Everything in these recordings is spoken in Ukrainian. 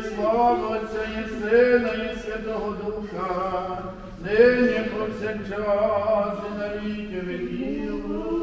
слава Отця і Сина, і Святого Духа, нині повсякчас і на віки віків.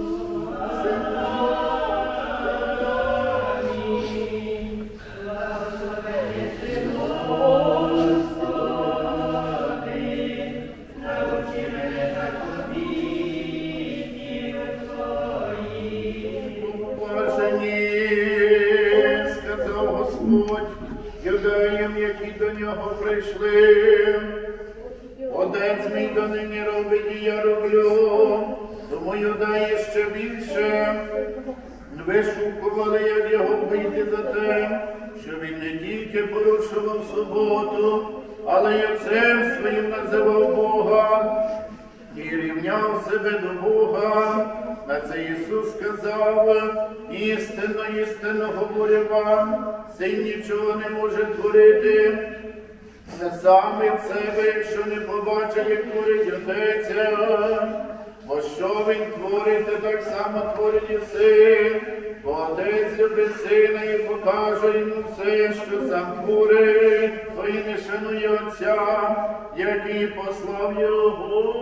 Юдеям, які до нього прийшли, Отець мій донині робить, і я роблю, тому юдеї ще більше вишукували, як його вбити за те, що він не тільки порушував суботу, але й Отцем своїм називав Бога і рівняв себе до Бога. На це Ісус сказав: істинно, істинно говорю вам, син нічого не може творити не сам від себе, якщо не побачить, як творить Отець. Бо що він творить, те так само творить і син. Бо Отець любить сина і покаже йому все, що сам творить, то і не шанує Отця, який послав його.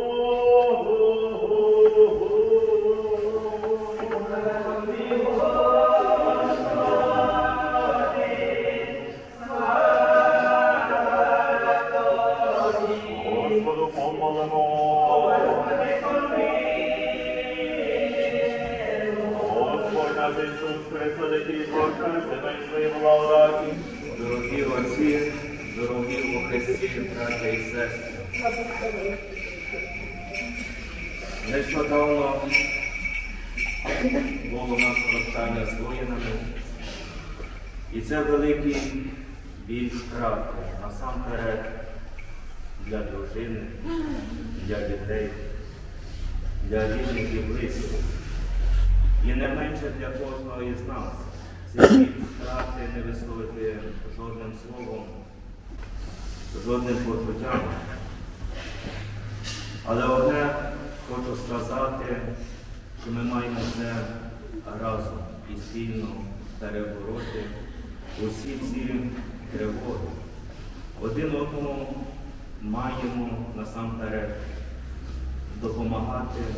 Дорогі отці, дорогі у Христі, браття і сестри. Нещодавно було у нас прощання з воїнами, і це великий біль втрати, насамперед для дружини, для дітей, для рідних і близьких. І не менше для кожного із нас. Ці втрати не висловити жодним словом, жодним почуттям. Але одне хочу сказати, що ми маємо це разом і спільно перебороти усі ці тривоги. Один одному маємо насамперед допомагати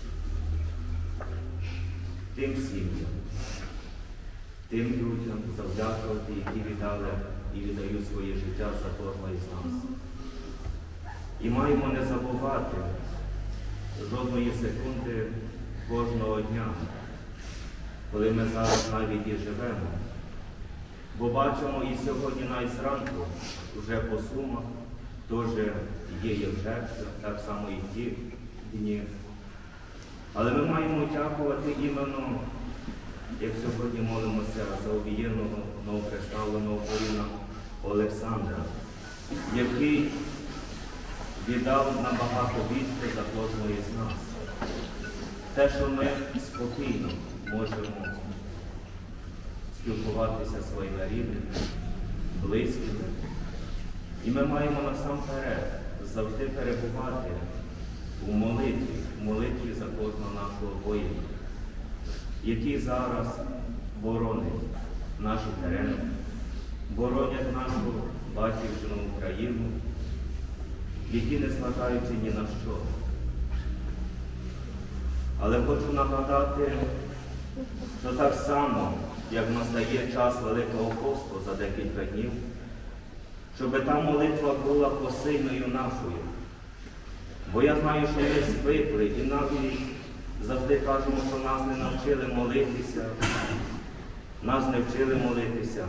тим сім'ям, тим людям завдячувати, які віддали і віддають своє життя за кожного із нас. І маємо не забувати жодної секунди кожного дня, коли ми зараз навіть і живемо. Бо бачимо і сьогодні навіть зранку, вже по Сумах, теж є жертви, так само і в ті дні. Але ми маємо дякувати іменно, як сьогодні молимося за обієнного новоприставленого воїна Олександра, який віддав набагато більше за кожного із нас. Те, що ми спокійно можемо спілкуватися зі своїми рідними, близькими. І ми маємо насамперед завжди перебувати у молитві за кожного нашого воїна, який зараз боронить наші терени, боронять нашу батьківщину Україну, які не зважаючи ні на що. Але хочу нагадати, що так само, як настає час Великого посту за декілька днів, щоб та молитва була посильною нашою. Бо я знаю, що ми звикли і навіть завжди кажемо, що нас не навчили молитися, нас не вчили молитися.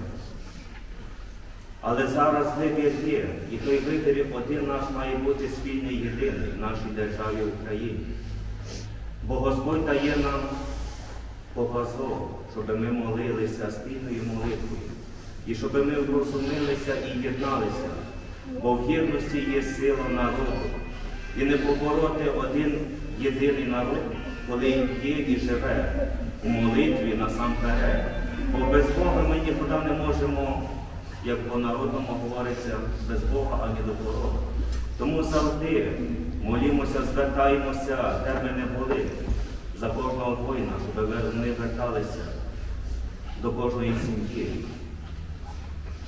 Але зараз вибір є, і той вибір один наш має бути спільний, єдиний в нашій державі Україні. Бо Господь дає нам показок, щоб ми молилися спільною молитвою, і щоб ми розумілися і єдналися, бо в єдності є сила народу. І не побороти один єдиний народ, коли є і живе у молитві насамперед. Бо без Бога ми нікуди не можемо, як по-народному говориться, без Бога ані до Бога. Тому завжди молімося, звертаємося, де ми не були, за кожного воїна, щоб вони верталися до кожної сім'ї.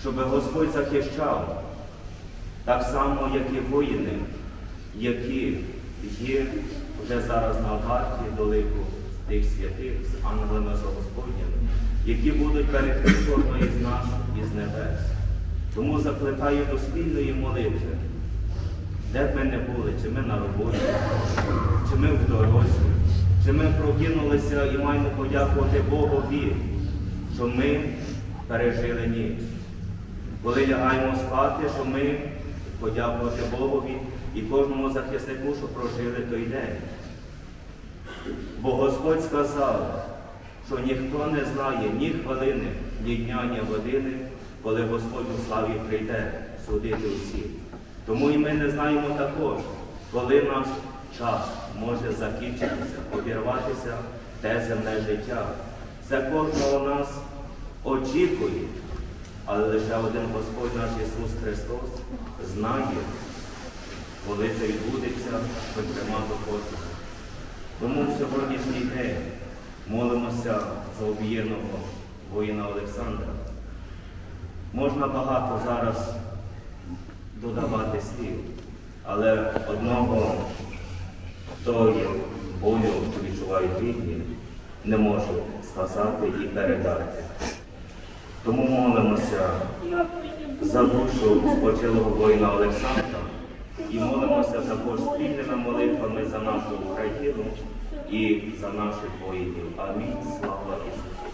щоб Господь захищав, так само, як і воїни, які є вже зараз на варті до лику тих святих з ангелами за Господнім, які будуть берегти кожного із нас із небес. Тому закликаю до спільної молитви, де б ми не були, чи ми на роботі, чи ми в дорозі, чи ми прокинулися і маємо подякувати Богові, що ми пережили ніч. Коли лягаємо спати, що ми подякувати Богові і кожному захиснику, що прожили той день. Бо Господь сказав, що ніхто не знає ні хвилини, ні дня, ні години, коли Господь у славі прийде судити усіх. Тому і ми не знаємо також, коли наш час може закінчитися, обірватися те земне життя. Це кожного нас очікує, але лише один Господь наш Ісус Христос знає, коли це відбудеться, хоч пряма до кожного. Тому в сьогоднішній день молимося за убієного воїна Олександра. Можна багато зараз додавати слів, але одного тої болю, що відчувають рідні, не можу сказати і передати. Тому молимося за душу спочилого воїна Олександра і молимося також спільними молитвами за нашу Україну і за наших воїнів. Амінь. Слава Ісусу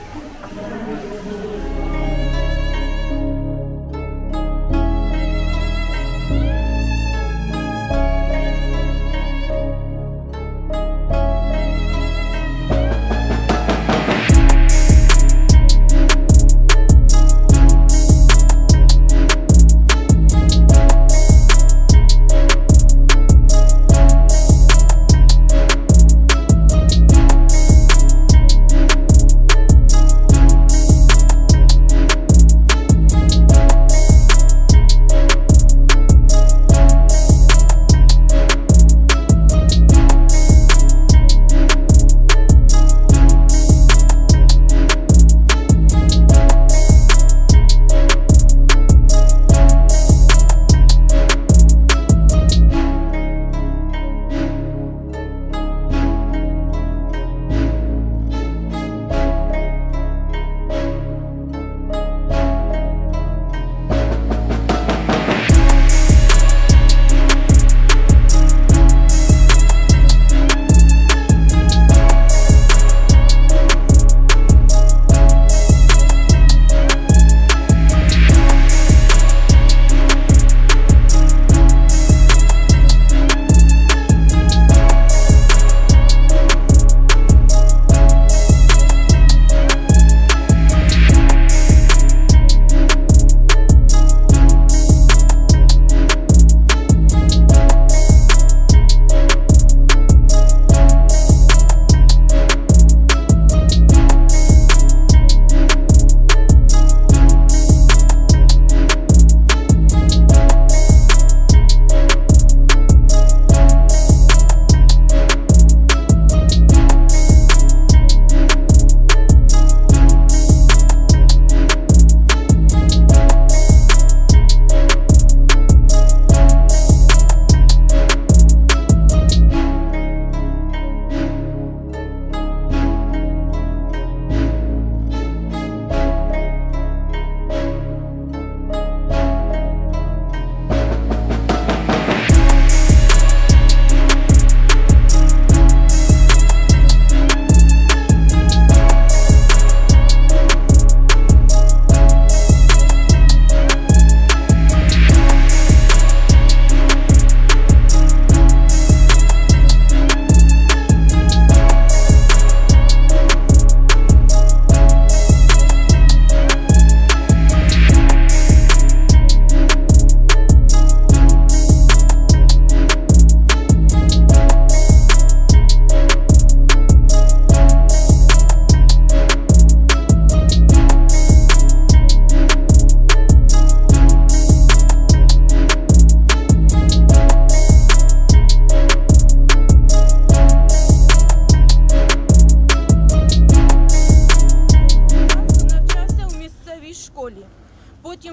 Христу!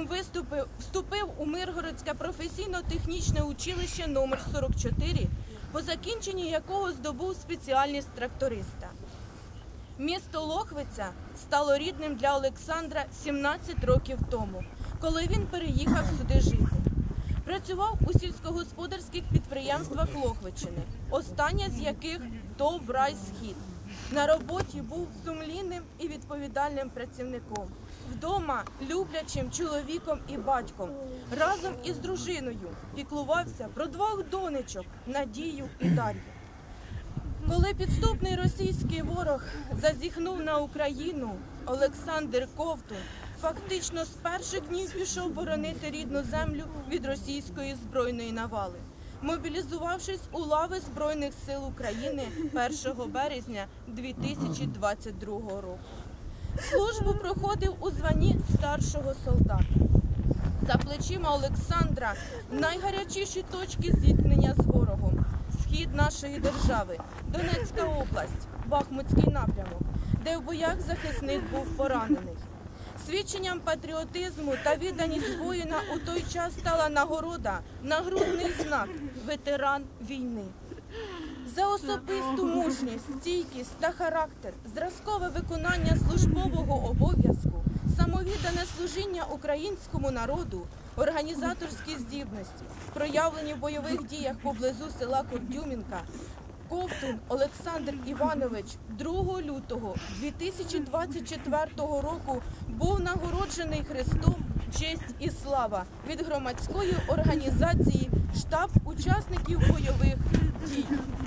Потім вступив у Миргородське професійно-технічне училище номер 44, по закінченні якого здобув спеціальність тракториста. Місто Лохвиця стало рідним для Олександра 17 років тому, коли він переїхав сюди жити. Працював у сільськогосподарських підприємствах Лохвичини, останнє з яких ТОВ «Райсхід». На роботі був сумлінним і відповідальним працівником. Вдома люблячим чоловіком і батьком. Разом із дружиною піклувався про двох донечок – Надію і Дар'ю. Коли підступний російський ворог зазіхнув на Україну, Олександр Ковтун фактично з перших днів пішов боронити рідну землю від російської збройної навали, мобілізувавшись у лави Збройних сил України 1 березня 2022 року. Службу проходив у званні старшого солдата. За плечима Олександра найгарячіші точки зіткнення з ворогом. Схід нашої держави, Донецька область, Бахмутський напрямок, де в боях захисник був поранений. Свідченням патріотизму та відданість воїна у той час стала нагорода, нагрудний знак «Ветеран війни». За особисту мужність, стійкість та характер, зразкове виконання службового обов'язку, самовіддане служіння українському народу, організаторські здібності, проявлені в бойових діях поблизу села Курдюмінка, Ковтун Олександр Іванович 2 лютого 2024 року був нагороджений Хрестом «Честь і слава» від громадської організації «Штаб учасників бойових дій».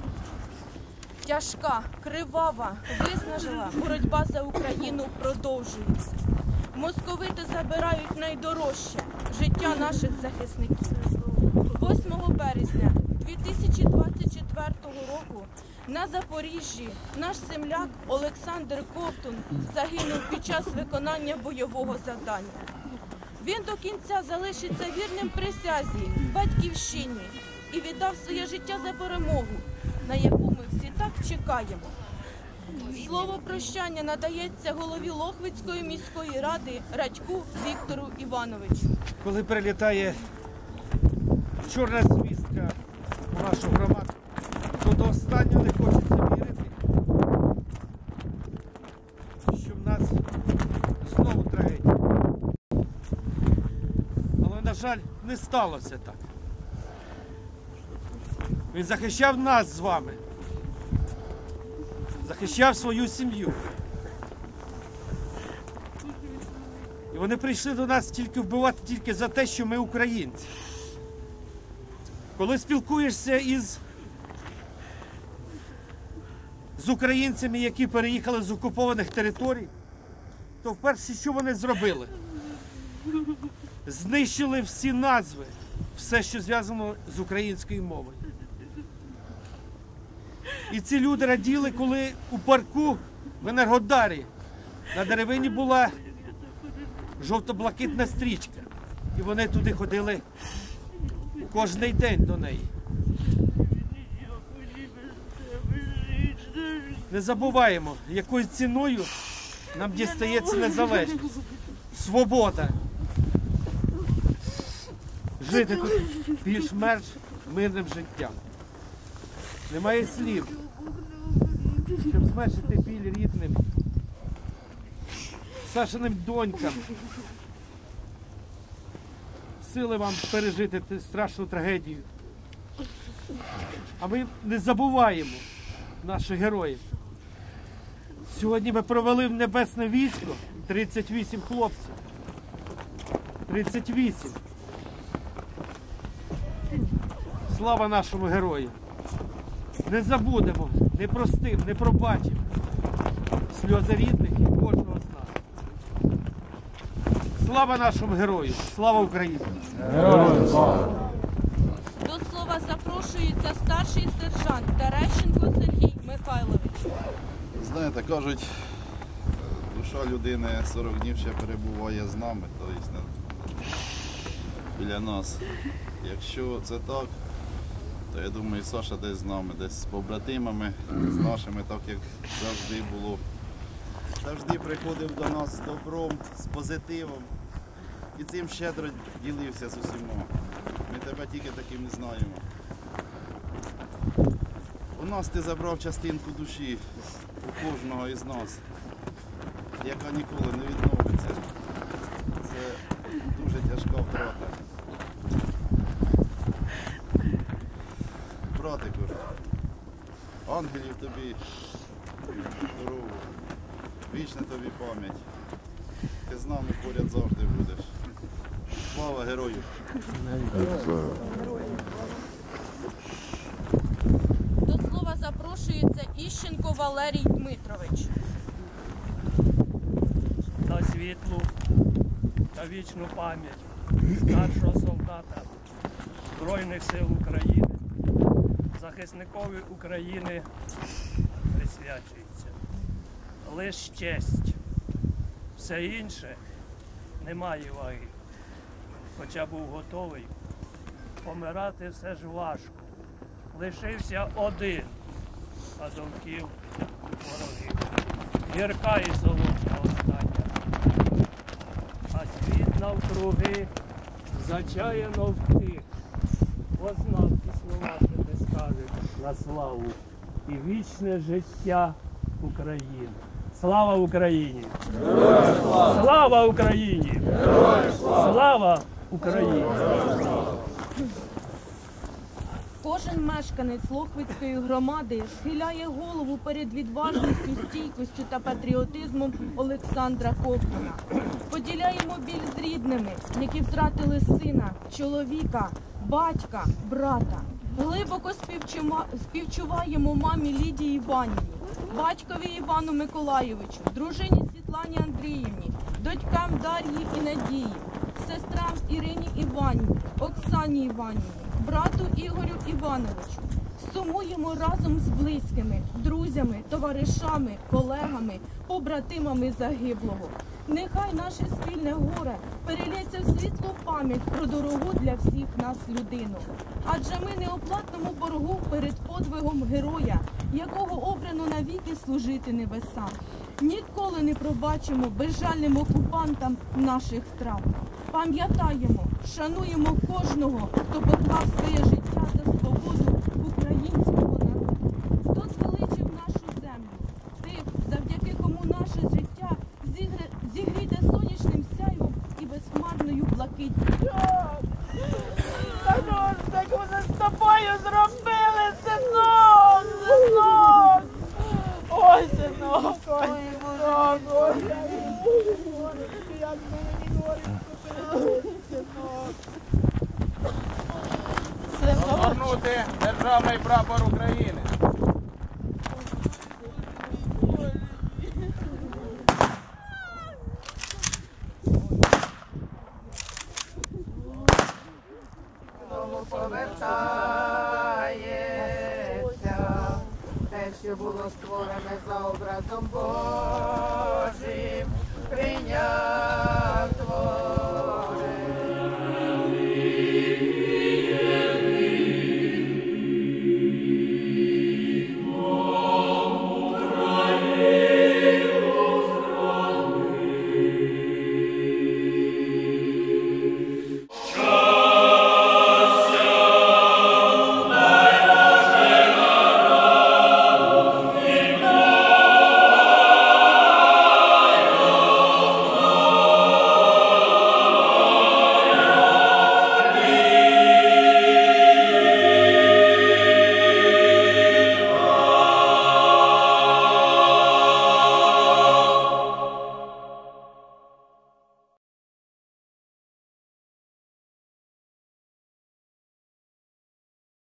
Тяжка, кривава, виснажена боротьба за Україну продовжується. Московити забирають найдорожче – життя наших захисників. 8 березня 2024 року на Запоріжжі наш земляк Олександр Ковтун загинув під час виконання бойового завдання. Він до кінця залишиться вірним присязі, батьківщині і віддав своє життя за перемогу, на яку ми всі так чекаємо. Слово прощання надається голові Лохвицької міської ради Радьку Віктору Івановичу. Коли прилітає чорна звістка у нашу громаду, то до останнього не хочеться вірити, що в нас знову трагедія. Але, на жаль, не сталося так. Він захищав нас з вами, захищав свою сім'ю. І вони прийшли до нас тільки вбивати тільки за те, що ми українці. Коли спілкуєшся з українцями, які переїхали з окупованих територій, то вперше, що вони зробили? Знищили всі назви, все, що зв'язано з українською мовою. І ці люди раділи, коли у парку в Енергодарі на деревині була жовто-блакитна стрічка. І вони туди ходили кожний день до неї. Не забуваємо, якою ціною нам дістається незалежність, свобода. Жити тут більш-менш мирним життям. Немає слів, щоб зменшити біль рідним, Сашиним донькам. Сили вам пережити цю страшну трагедію. А ми не забуваємо наших героїв. Сьогодні ми провели в небесне військо 38 хлопців. 38. Слава нашому герою! Не забудемо, не простимо, не пробачимо сльози рідних і кожного з нас. Слава нашому герою! Слава Україні! Героям слава! До слова запрошується старший сержант Терещенко Сергій Михайлович. Знаєте, кажуть, душа людини 40 днів ще перебуває з нами, тобто біля нас. Якщо це так, то я думаю, Саша десь з нами, десь з побратимами, з нашими, так як завжди було. Завжди приходив до нас з добром, з позитивом. і цим щедро ділився з усіма. Ми тебе тільки таким не знаємо. У нас ти забрав частинку душі у кожного із нас, яка ніколи не відновиться. Це дуже тяжка втрата. Братику, ангелів тобі здоров'я, вічна тобі пам'ять. Ти з нами поряд завжди будеш. Слава герою! До слова запрошується Іщенко Валерій Дмитрович. На світлу та вічну пам'ять старшого солдата Збройних сил України, захисникові України присвячується. Лиш честь. Все інше не має ваги. Хоча був готовий, помирати все ж важко. Лишився один, а довкіл ворогів. Гірка і солодка остання. А світ навкруги зачаяно втих. Познав ті слова, що ти скажеш на славу і вічне життя України. Слава Україні! Слава Україні! Слава Україні! Кожен мешканець Лохвицької громади схиляє голову перед відважністю, стійкістю та патріотизмом Олександра Ковтуна. Поділяємо біль з рідними, які втратили сина, чоловіка, батька, брата. Глибоко співчуваємо мамі Лідії Іванівні, батькові Івану Миколайовичу, дружині Світлані Андріївні, дочкам Дар'ї і Надії, сестрам Ірині Іванівні, Оксані Іванівні, брату Ігорю Івановичу. Сумуємо разом з близькими, друзями, товаришами, колегами, побратимами загиблого. Нехай наше спільне горе перелється в світлу пам'ять про дорогу для всіх нас людину. Адже ми неоплатному боргу перед подвигом героя, якого обрано навіки служити небесам. Ніколи не пробачимо безжальним окупантам наших втрат. Пам'ятаємо, шануємо кожного, хто поклав своє життя за свободу українського народу. Хто звеличив нашу землю, тих, завдяки кому наше життя зігріте сонячним сяйвом і безхмарною блакиттю. Так вони з тобою зробили, синок! Синок! Ой, синок! Ой, синок! Ой, як мені горить, синок! Розгорнути державний прапор України.